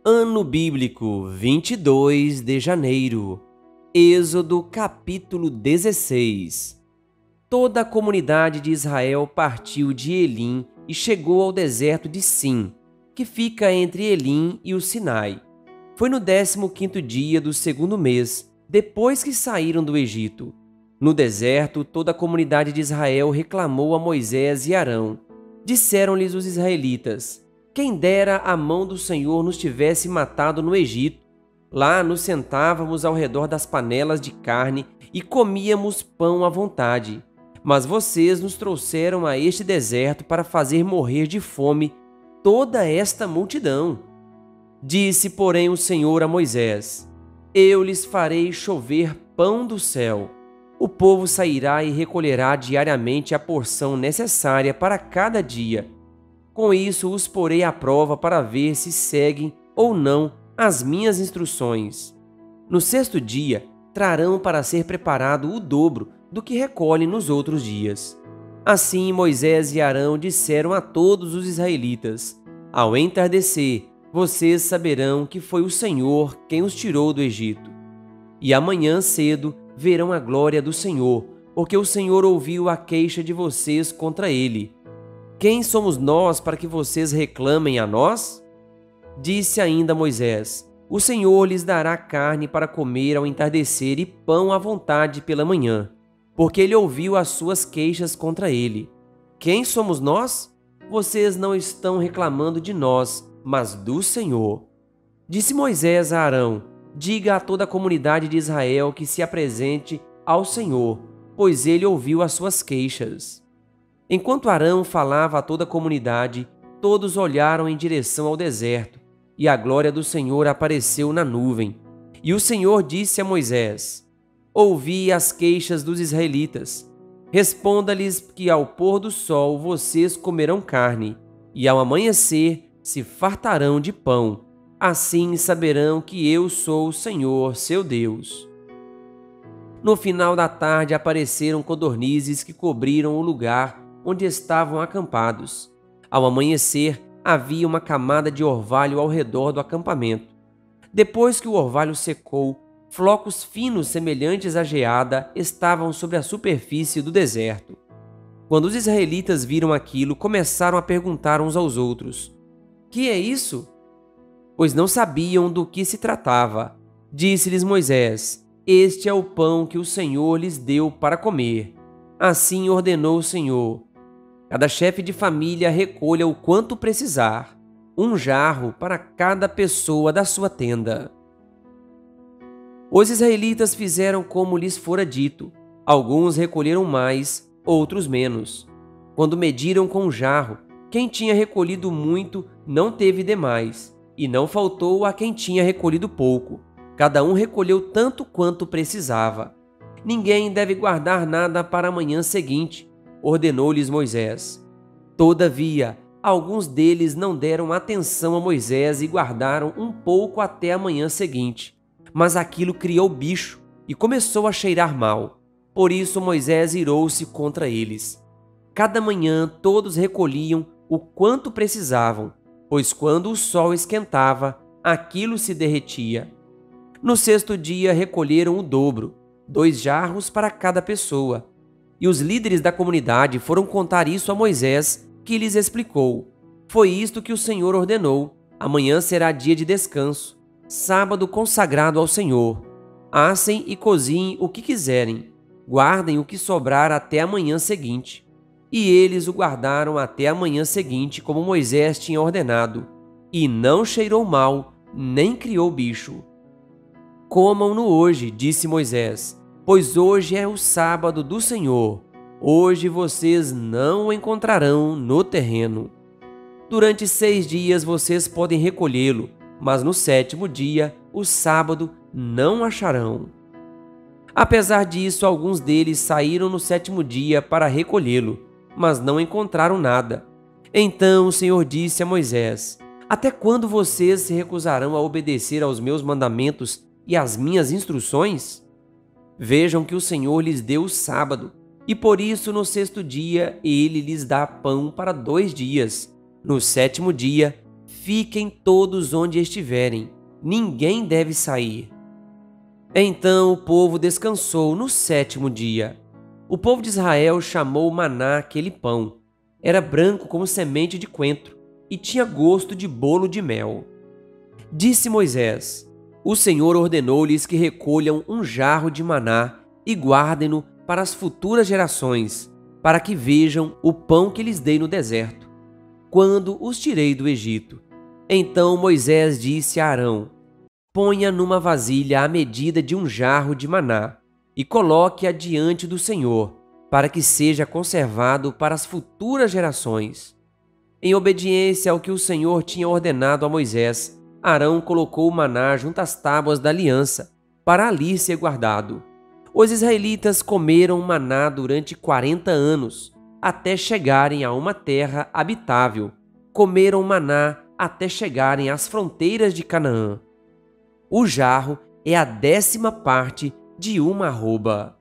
Ano Bíblico 22 de janeiro. Êxodo capítulo 16. Toda a comunidade de Israel partiu de Elim e chegou ao deserto de Sim, que fica entre Elim e o Sinai. Foi no 15º dia do segundo mês, depois que saíram do Egito. No deserto, toda a comunidade de Israel reclamou a Moisés e Arão. Disseram-lhes os israelitas: quem dera a mão do Senhor nos tivesse matado no Egito. Lá nos sentávamos ao redor das panelas de carne e comíamos pão à vontade. Mas vocês nos trouxeram a este deserto para fazer morrer de fome toda esta multidão. Disse, porém, o Senhor a Moisés: eu lhes farei chover pão do céu. O povo sairá e recolherá diariamente a porção necessária para cada dia. Com isso os porei à prova para ver se seguem ou não as minhas instruções. No sexto dia, trarão para ser preparado o dobro do que recolhem nos outros dias. Assim Moisés e Arão disseram a todos os israelitas: ao entardecer, vocês saberão que foi o Senhor quem os tirou do Egito. E amanhã cedo verão a glória do Senhor, porque o Senhor ouviu a queixa de vocês contra ele. Quem somos nós para que vocês reclamem a nós? Disse ainda Moisés: o Senhor lhes dará carne para comer ao entardecer e pão à vontade pela manhã, porque ele ouviu as suas queixas contra ele. Quem somos nós? Vocês não estão reclamando de nós, mas do Senhor. Disse Moisés a Arão: diga a toda a comunidade de Israel que se apresente ao Senhor, pois ele ouviu as suas queixas. Enquanto Arão falava a toda a comunidade, todos olharam em direção ao deserto, e a glória do Senhor apareceu na nuvem. E o Senhor disse a Moisés: ouvi as queixas dos israelitas. Responda-lhes que ao pôr do sol vocês comerão carne, e ao amanhecer se fartarão de pão. Assim saberão que eu sou o Senhor, seu Deus. No final da tarde apareceram codornizes que cobriram o lugar onde estavam acampados. Ao amanhecer, havia uma camada de orvalho ao redor do acampamento. Depois que o orvalho secou, flocos finos semelhantes à geada estavam sobre a superfície do deserto. Quando os israelitas viram aquilo, começaram a perguntar uns aos outros: que é isso? Pois não sabiam do que se tratava. Disse-lhes Moisés: este é o pão que o Senhor lhes deu para comer. Assim ordenou o Senhor: cada chefe de família recolha o quanto precisar, um jarro para cada pessoa da sua tenda. Os israelitas fizeram como lhes fora dito. Alguns recolheram mais, outros menos. Quando mediram com o jarro, quem tinha recolhido muito não teve demais, e não faltou a quem tinha recolhido pouco. Cada um recolheu tanto quanto precisava. Ninguém deve guardar nada para a manhã seguinte, ordenou-lhes Moisés. Todavia, alguns deles não deram atenção a Moisés e guardaram um pouco até a manhã seguinte. Mas aquilo criou bicho e começou a cheirar mal. Por isso Moisés irou-se contra eles. Cada manhã todos recolhiam o quanto precisavam, pois quando o sol esquentava, aquilo se derretia. No sexto dia recolheram o dobro, 2 jarros para cada pessoa. E os líderes da comunidade foram contar isso a Moisés, que lhes explicou: foi isto que o Senhor ordenou. Amanhã será dia de descanso, sábado consagrado ao Senhor. Assem e cozinhem o que quiserem. Guardem o que sobrar até a manhã seguinte. E eles o guardaram até a manhã seguinte, como Moisés tinha ordenado. E não cheirou mal, nem criou bicho. Comam-no hoje, disse Moisés, pois hoje é o sábado do Senhor. Hoje vocês não o encontrarão no terreno. Durante 6 dias vocês podem recolhê-lo, mas no 7º dia, o sábado, não acharão. Apesar disso, alguns deles saíram no 7º dia para recolhê-lo, mas não encontraram nada. Então o Senhor disse a Moisés: até quando vocês se recusarão a obedecer aos meus mandamentos e às minhas instruções? Vejam que o Senhor lhes deu o sábado, e por isso no 6º dia ele lhes dá pão para 2 dias. No 7º dia, fiquem todos onde estiverem, ninguém deve sair. Então o povo descansou no 7º dia. O povo de Israel chamou maná aquele pão. Era branco como semente de coentro e tinha gosto de bolo de mel. Disse Moisés: o Senhor ordenou-lhes que recolham um jarro de maná e guardem-no para as futuras gerações, para que vejam o pão que lhes dei no deserto, quando os tirei do Egito. Então Moisés disse a Arão: ponha numa vasilha a medida de um jarro de maná e coloque-a diante do Senhor, para que seja conservado para as futuras gerações. Em obediência ao que o Senhor tinha ordenado a Moisés, Arão colocou o maná junto às tábuas da aliança, para ali ser guardado. Os israelitas comeram maná durante 40 anos, até chegarem a uma terra habitável. Comeram maná até chegarem às fronteiras de Canaã. O jarro é a 10ª parte de uma arroba.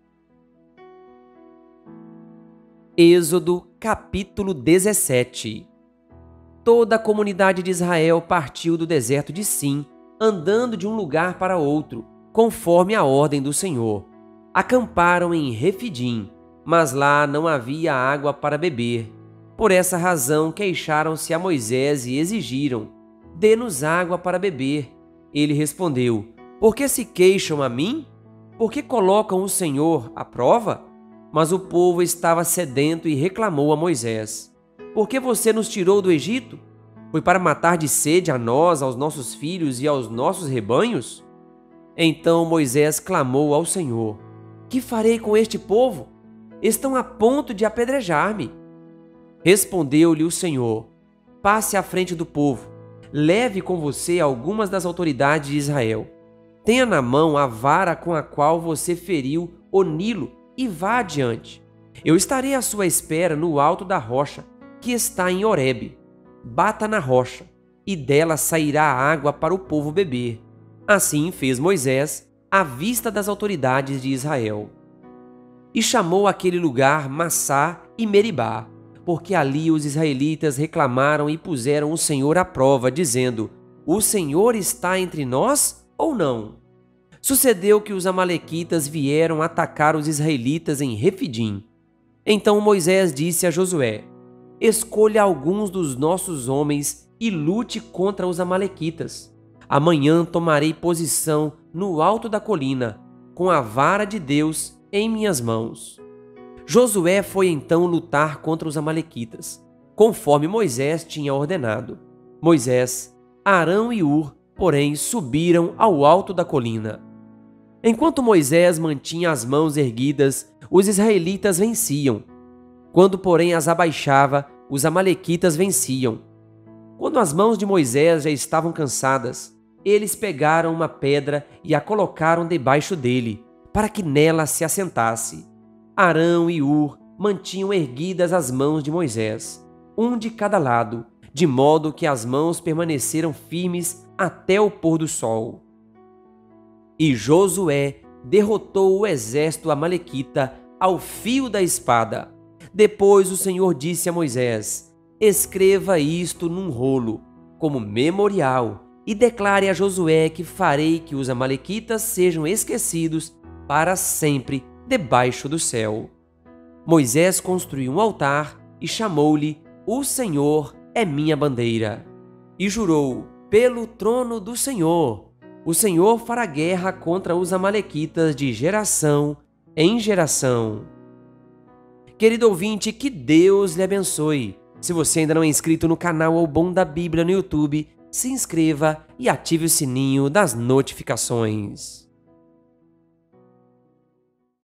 Êxodo capítulo 17. Toda a comunidade de Israel partiu do deserto de Sim, andando de um lugar para outro, conforme a ordem do Senhor. Acamparam em Refidim, mas lá não havia água para beber. Por essa razão queixaram-se a Moisés e exigiram: dê-nos água para beber. Ele respondeu: por que se queixam a mim? Por que colocam o Senhor à prova? Mas o povo estava sedento e reclamou a Moisés: por que você nos tirou do Egito? Foi para matar de sede a nós, aos nossos filhos e aos nossos rebanhos? Então Moisés clamou ao Senhor: que farei com este povo? Estão a ponto de apedrejar-me. Respondeu-lhe o Senhor: passe à frente do povo, leve com você algumas das autoridades de Israel. Tenha na mão a vara com a qual você feriu o Nilo e vá adiante. Eu estarei à sua espera no alto da rocha, que está em Horebe. Bata na rocha, e dela sairá água para o povo beber. Assim fez Moisés à vista das autoridades de Israel. E chamou aquele lugar Massá e Meribá, porque ali os israelitas reclamaram e puseram o Senhor à prova, dizendo: o Senhor está entre nós ou não? Sucedeu que os amalequitas vieram atacar os israelitas em Refidim. Então Moisés disse a Josué: escolha alguns dos nossos homens e lute contra os amalequitas. Amanhã tomarei posição no alto da colina, com a vara de Deus em minhas mãos. Josué foi então lutar contra os amalequitas, conforme Moisés tinha ordenado. Moisés, Arão e Hur, porém, subiram ao alto da colina. Enquanto Moisés mantinha as mãos erguidas, os israelitas venciam. Quando, porém, as abaixava, os amalequitas venciam. Quando as mãos de Moisés já estavam cansadas, eles pegaram uma pedra e a colocaram debaixo dele, para que nela se assentasse. Arão e Hur mantinham erguidas as mãos de Moisés, um de cada lado, de modo que as mãos permaneceram firmes até o pôr do sol. E Josué derrotou o exército amalequita ao fio da espada. Depois o Senhor disse a Moisés: escreva isto num rolo, como memorial, e declare a Josué que farei que os amalequitas sejam esquecidos para sempre debaixo do céu. Moisés construiu um altar e chamou-lhe: o Senhor é minha bandeira. E jurou: pelo trono do Senhor, o Senhor fará guerra contra os amalequitas de geração em geração. Querido ouvinte, que Deus lhe abençoe. Se você ainda não é inscrito no canal O Bom da Bíblia no YouTube, se inscreva e ative o sininho das notificações.